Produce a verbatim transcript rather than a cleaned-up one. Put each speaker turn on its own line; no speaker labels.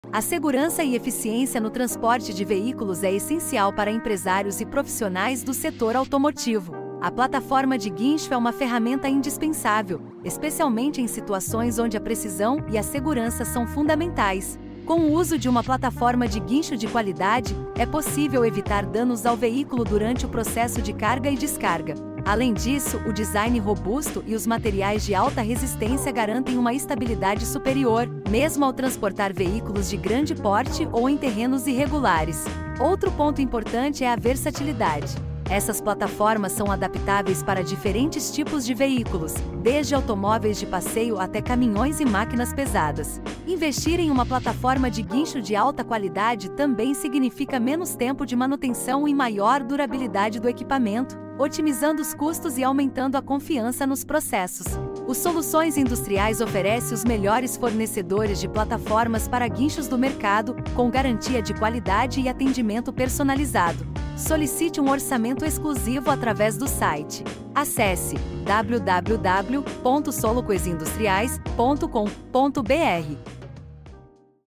A segurança e eficiência no transporte de veículos é essencial para empresários e profissionais do setor automotivo. A plataforma de guincho é uma ferramenta indispensável, especialmente em situações onde a precisão e a segurança são fundamentais. Com o uso de uma plataforma de guincho de qualidade, é possível evitar danos ao veículo durante o processo de carga e descarga. Além disso, o design robusto e os materiais de alta resistência garantem uma estabilidade superior, mesmo ao transportar veículos de grande porte ou em terrenos irregulares. Outro ponto importante é a versatilidade. Essas plataformas são adaptáveis para diferentes tipos de veículos, desde automóveis de passeio até caminhões e máquinas pesadas. Investir em uma plataforma de guincho de alta qualidade também significa menos tempo de manutenção e maior durabilidade do equipamento, otimizando os custos e aumentando a confiança nos processos. O Soluções Industriais oferece os melhores fornecedores de plataformas para guinchos do mercado, com garantia de qualidade e atendimento personalizado. Solicite um orçamento exclusivo através do site. Acesse w w w ponto solucoisindustriais ponto com ponto b r.